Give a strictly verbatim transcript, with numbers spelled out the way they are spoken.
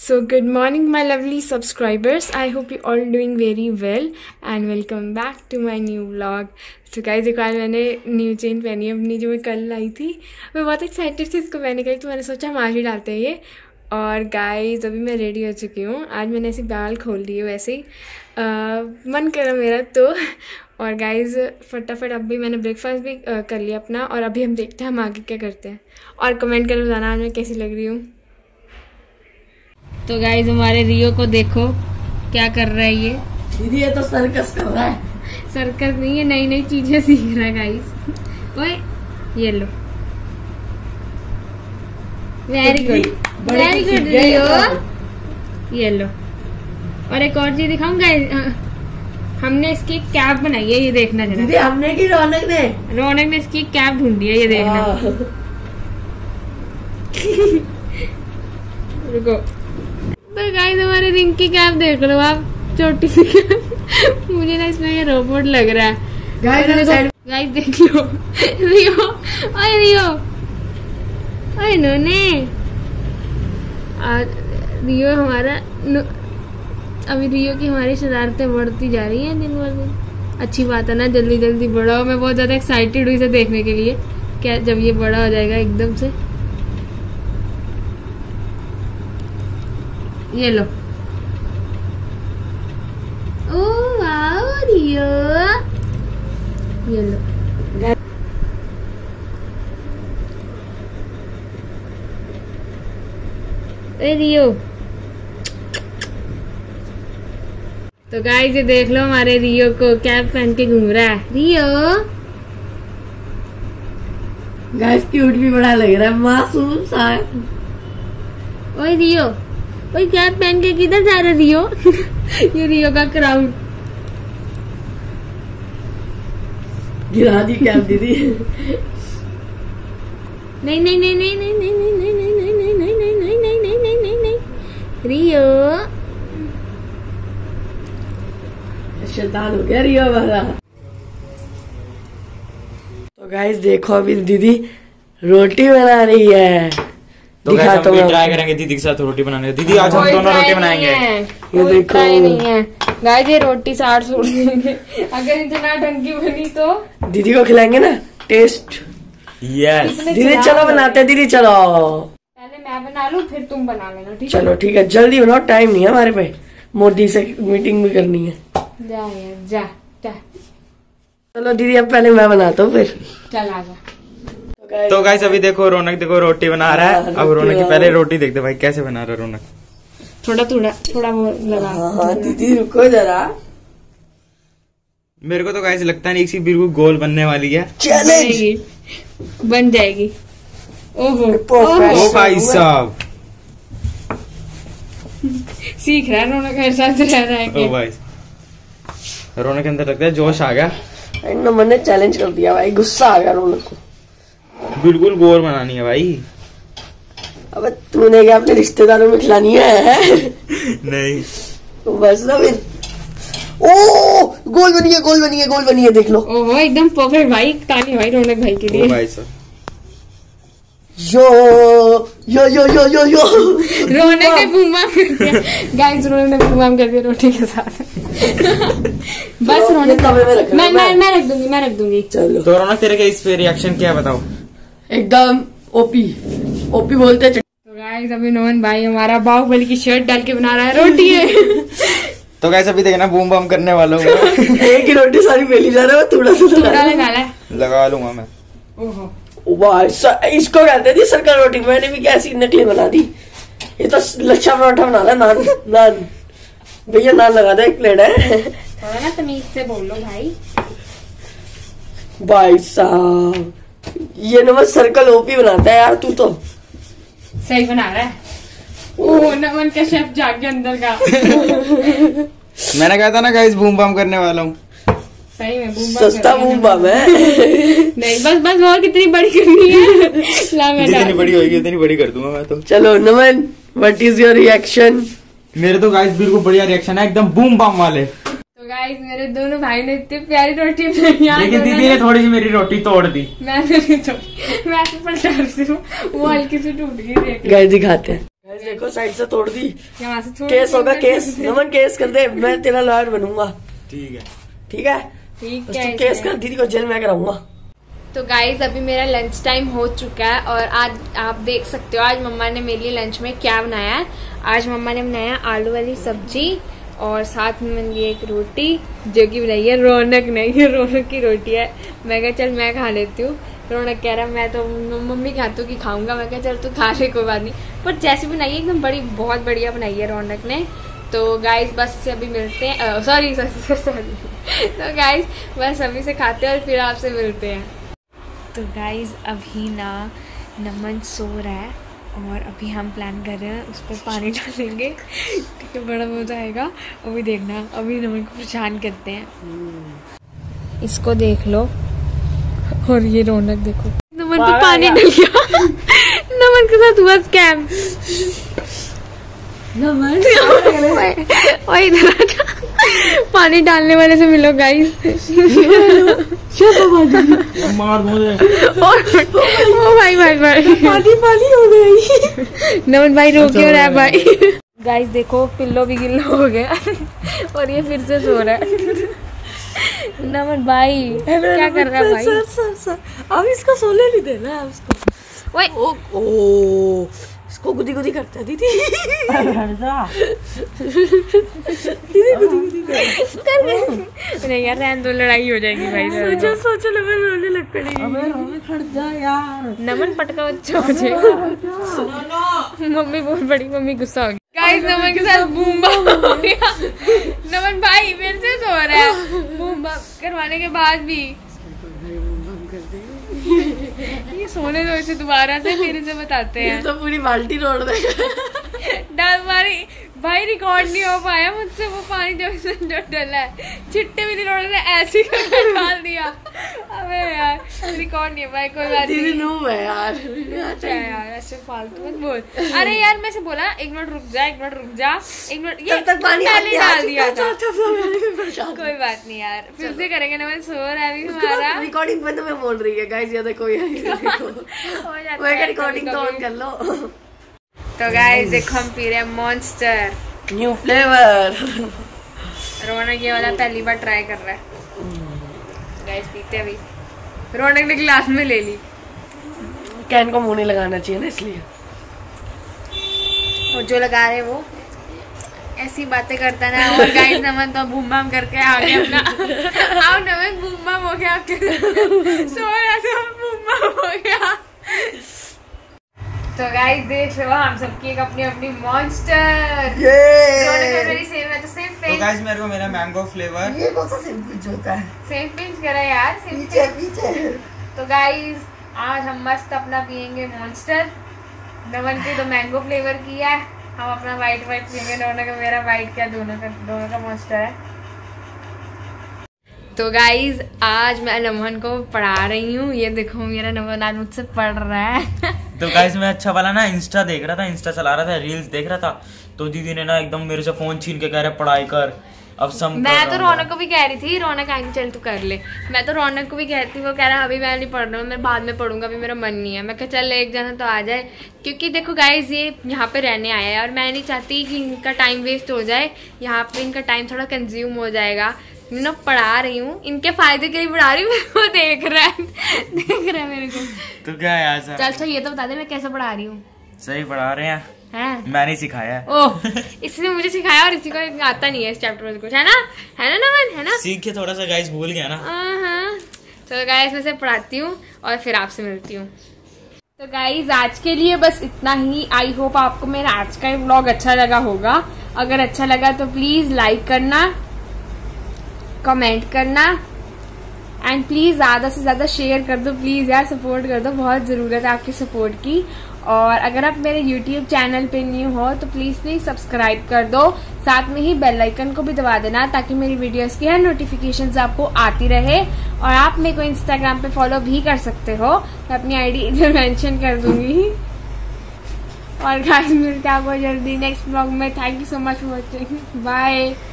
So good morning my lovely subscribers. I hope you all doing very well and welcome back to my new vlog. So guys देखो आज मैंने new chain पहनी है अपनी जो मैं कल लाई थी। मैं बहुत एक्साइटेड थी इसको पहनने के लिए, तो मैंने सोचा हम आज ही डालते हैं ये। और गाइस अभी मैं रेडी हो चुकी हूँ। आज मैंने ऐसे बाल खोल लिए वैसे ही आ, मन करा मेरा तो। और गाइस फटाफट अभी मैंने ब्रेकफास्ट भी आ, कर लिया अपना, और अभी हम देखते हैं हम आगे क्या करते हैं। और कमेंट करके बताना आज मैं कैसी लग रही हूँ। तो गाइस हमारे रियो को देखो क्या कर रहा है ये। दीदी ये तो सर्कस कर रहा है। सर्कस नहीं है, नई नई चीजें सीख रहा है गाइस। ओए ये लो, very good very good Rio, ये लो। और एक और चीज दिखाऊं गाइस, हमने इसकी कैप बनाई है, ये देखना जरा। दीदी हमने की रौनक ने रौनक ने इसकी कैप ढूंढी है, ये देखना। रुको, तो गाइस हमारे रिंग की कैप देख लो आप, छोटी सी कैप। मुझे ना इसमें ये रोबोट लग रहा है। गाइस गाइस देख लो रियो, ओए रियो, ओए नोने। रियो हमारा नो, अभी रियो की हमारी शरारतें बढ़ती जा रही हैं दिन ब दिन। अच्छी बात है ना, जल्दी जल्दी बड़ा हो। मैं बहुत ज्यादा एक्साइटेड हुई इसे देखने के लिए, क्या जब ये बड़ा हो जाएगा एकदम से। ये लो। ओ वाओ रियो, ये लो। ए रियो, तो गाइस ये देख लो हमारे रियो को कैप पहन के घूम रहा है। रियो गाइस क्यूट भी बड़ा लग रहा है, मासूम सा। ओए रियो, ओए कैप पहन के किधर जा रहा रियो? ये रियो का क्राउन। गिरा दी कैप दीदी। नहीं नहीं नहीं नहीं नहीं नहीं नहीं नहीं नहीं नहीं नहीं नहीं नहीं नहीं नहीं नहीं नहीं नहीं नहीं रियो, शैतान हो गया रियो हमारा। तो गाइस देखो अभी दीदी रोटी बना रही है। तो गाइस हम भी ट्राई करेंगे दीदी के साथ रोटी बनाने। दीदी आज हम दोनों रोटी बनाएंगे। ये देखो नहीं है गाइस, ये रोटी साठ सौ देंगे अगर इतना ढंग की बनी तो। दीदी को खिलाएंगे ना टेस्ट। यस दीदी चलो बनाते हैं। दीदी चलो पहले मैं बना लूं फिर तुम बना लेना, ठीक है? चलो ठीक है, जल्दी बनाओ, टाइम नहीं है हमारे पे, मोदी से मीटिंग भी करनी है। जा यार जा जा। चलो दीदी अब पहले मैं बनाता हूँ फिर। चल आजा। तो गाइस अभी देखो रौनक देखो रोटी बना रहा है। अब रौनक की पहले रोटी देखते भाई कैसे बना रहा है रौनक। थोड़ा थोड़ा थोड़ा वो लगा। हाँ दीदी रुको जरा। मेरे को तो गाइस लगता नहीं इसकी बिल्कुल गोल बनने वाली है। चैलेंज बन जाएगी। ओहो ओ भाई साहब, सीख रहा है रौनक, मेरे साथ रह रहा है। ओ भाई रौनक के अंदर लगता है जोश आ गया। मैंने चैलेंज कर दिया भाई, गुस्सा आ गया रौनक को। बिल्कुल गोल बनानी है भाई। अब तूने क्या अपने रिश्तेदारों में खिलानी है? नहीं तो बस ना फिर। ओ गोल बनी है, गोल बनी है, गोल बनी है, देख लो। ओहो एकदम परफेक्ट भाई, ताली भाई रौनक भाई के लिए। ओ भाई साहब, यो यो यो यो यो यो रौनक ने बूम बाम कर दिया गाइस, रौनक ने बूम बाम कर दिया रोटी के साथ। बस रौनक मैं मैं मैं रख दूंगी, मैं रख दूंगी। चलो तो रौनक तेरे के इस पे रिएक्शन क्या बताओ? एकदम ओपी ओपी बोलते। तो गाइस अभी नोमन भाई हमारा बाहुबली की शर्ट डाल के बना रहा है रोटी है। तो गाइस अभी देखना बूम बम करने वाला हूँ। एक ही रोटी सारी बेली जा रहा है, थोड़ा सा थोड़ा लगा ला लगा लूंगा मैं। ओहो वाह, इसको कहते थी सरकार रोटी। मैंने भी क्या ऐसी नकली बना दी। ये तो लच्छा पराठा बना रहा। नान नान भैया नान लगा दे, एक प्लेट है। थोड़ा ना तमीज से बोल लो भाई। भाई साहब ये नमन सर्कल ओपी बनाता है यार, तू तो सही बना रहा है। ओह नमन का शेफ जाके अंदर का। मैंने कहा था ना गाइस बूम बम करने वाला हूँ। सही में बूम सस्ता बूम बम है। नहीं बस बस और कितनी बड़ी करनी है? ला मैं जितनी बड़ी होगी उतनी बड़ी कर दूंगा मैं तो। चलो Naman what is your reaction? मेरे तो गाइस बिल्कुल बढ़िया रिएक्शन है, एकदम बूम बम वाले। तो गाइस मेरे दोनों भाई ने इतनी प्यारी रोटी बनाई, लेकिन दीदी ने थोड़ी सी मेरी रोटी तोड़ दी। मैंने नहीं तोड़ी, मैं तो पलटा रही हूँ, वो हल्की सी टूट गई। गाइस दिखाते हैं। देखो साइड से तोड़ दी, यहाँ से थोड़ी केस होगा केस। नमन केस कर दे, मैं तेरा लॉयर बनूंगा। ठीक है ठीक है ठीक बस है तू केस कर, दीदी को जेल में कराऊंगा। तो गाइज अभी मेरा लंच टाइम हो चुका है और आज आप देख सकते हो आज मम्मा ने मेरे लिए लंच में क्या बनाया है। आज मम्मा ने बनाया आलू वाली सब्जी और साथ में बन गई एक रोटी जो कि बनाई है रौनक ने। ये रौनक की रोटी है। मैं कहा चल मैं खा लेती हूँ। रौनक कह रहा मैं तो मम्मी खाती हूँ कि खाऊंगा। मैं कहा चल तू खा ले कोई बात नहीं, पर जैसी बनाई है एकदम बड़ी बहुत बढ़िया बनाई है रौनक ने। तो गाइज बस से अभी मिलते हैं, सॉरी सॉरी तो गाइज बस अभी से खाते हैं और फिर आपसे मिलते हैं। तो गाइज अभी ना नमन सो रहा है और अभी हम प्लान कर रहे हैं उस पर पानी डालेंगे। ठीक है, बड़ा मजा आएगा। अभी देखना, अभी नमन को परेशान करते हैं। इसको देख लो और ये रौनक देखो। नमन पे पानी डल गया। नमन के साथ हुआ स्कैम। नमन और इधर आजा, पानी डालने वाले से मिलो गाइस। मार मुझे। ओ भाई भाई भाई पानी पानी हो गई। नमन भाई रो क्यों रहा है भाई? गाइस देखो पिल्लो भी गिल्ला हो गया और ये फिर से सो रहा है। नमन भाई क्या कर रहा है भाई? सर सर सर अब इसको सोने नहीं देना है उसको। ओए ओ, ओ इसको गुदी गुदी करता है दीदी। दीदी गुदी गुदी कर। नहीं यार रहने दो, लड़ाई हो जाएगी भाई। सोचो सोचो नमन रोने लग पड़ेगी। अबे रोने खड़ जा यार। नमन पटका बच्चा हो जाएगा। मम्मी बहुत बड़ी मम्मी गुस्सा होगी। गाइस नमन के साथ बूम बम हो गया। नमन भाई फिर से सो रहा है बूम बम करवाने के बाद भी। ये सोने दो इसे दोबारा से फिर इसे बताते हैं। तो पूरी बाल्टी रोड देगा। डाल मारी भाई, रिकॉर्ड नहीं हो पाया मुझसे वो पानी जो इसमें जो डला है। छिट्टे भी नहीं रोने ऐसे ही करके डाल दिया। अबे यार रिकॉर्ड नहीं है भाई, कोई बात नहीं। नूब है यार। क्या यार ऐसे फालतू मत बोल। अरे यार मैं से बोला एक मिनट रुक जा, एक मिनट रुक जा, एक मिनट। ये तब तक पानी पहले डाल दिया था। कोई बात नहीं यार, फिर से करेंगे ना। मैं सो रहा है अभी हमारा। रिकॉर्डिंग बंद में बोल रही है गाइस, ये देखो ये रिकॉर्डिंग तो ऑन कर लो। तो गाइस देखो हम पी रहे हैं मॉन्स्टर न्यू फ्लेवर। रौनक ये वाला पहली बार ट्राई कर रहा है। गाइस पीते अभी। रौनक ने ग्लास में ले ली। कैन को मुंह नहीं लगाना चाहिए ना इसलिए। और जो लगा रहे वो ऐसी बातें करता ना। और गाइस नमन तो बूम बम करके आ गया अपना। आओ नमन बूम बम हो गया। सो रहा था बूम बम हो गया। तो गाइस देख लो हम सबकी एक अपनी अपनी मॉन्स्टर। ये सेम है तो सेम तो पिंच। गाइस मेरे को मेरा मैंगो फ्लेवर। ये कौन सा सैंडविच होता है? सेम पिंच करा यार, सेम पीछे पीछे। तो गाइस आज हम मस्त अपना पियेंगे मॉन्स्टर। नमन के तो मैंगो फ्लेवर किया है, हम अपना वाइट वाइट पियेंगे। दोनों का मेरा वाइट क्या दोनों का दोनों का मॉन्स्टर है। तो गाइज आज मैं नमन को पढ़ा रही हूँ। ये देखो मेरा नमन आज मुझसे पढ़ रहा है। तो गाइस मैं अच्छा वाला ना इंस्टा देख रहा था, इंस्टा चला रहा था, रील्स देख रहा था। तो दीदी ने ना एकदम मेरे से फोन छीन के कह रहा पढ़ाई कर। अब सब मैं तो रौनक को भी कह रही थी, रौनक आएंगे चल तू कर ले। मैं तो रौनक को भी कहती, वो कह रहा अभी मैं नहीं पढ़ रहा हूँ, मैं बाद में पढ़ूंगा, अभी मेरा मन नहीं है। मैं कहा चल एक जना तो आ जाए, क्योंकि देखो गाइज ये यहाँ पे रहने आया है और मैं नहीं चाहती कि इनका टाइम वेस्ट हो जाए। यहाँ पे इनका टाइम थोड़ा कंज्यूम हो जाएगा। मैं पढ़ा रही हूँ, इनके फायदे के लिए पढ़ा रही हूँ। वो देख रहा है देख रहा है मेरे को। तो क्या है ऐसा? चल अच्छा ये तो बता दे मैं कैसे पढ़ा रही हूँ। सही पढ़ा रहे हैं, हैं? मैंने सिखाया है। ओह इसने मुझे सिखाया और इसी को आता नहीं है इस चैप्टर में कुछ, है ना? है ना नमन? है ना? सीख के थोड़ा सा गाइस भूल गया ना। हाँ तो गाइस मैं से पढ़ाती हूँ और फिर आपसे मिलती हूँ। तो गाइस आज के लिए बस इतना ही। आई होप आपको मेरा आज का व्लॉग अच्छा लगा होगा। अगर अच्छा लगा तो प्लीज लाइक करना, कमेंट करना एंड प्लीज ज्यादा से ज्यादा शेयर कर दो। प्लीज यार सपोर्ट कर दो, बहुत जरूरत है आपकी सपोर्ट की। और अगर आप मेरे यूट्यूब चैनल पे न्यू हो तो प्लीज प्लीज सब्सक्राइब कर दो। साथ में ही बेल आइकन को भी दबा देना ताकि मेरी वीडियोस की हर नोटिफिकेशंस आपको आती रहे। और आप मेरे को इंस्टाग्राम पे फॉलो भी कर सकते हो, मैं अपनी आईडी इधर मेंशन कर दूंगी। और गाइस मिलते हैं आपको जल्दी नेक्स्ट ब्लॉग में। Thank you so much for watching, bye.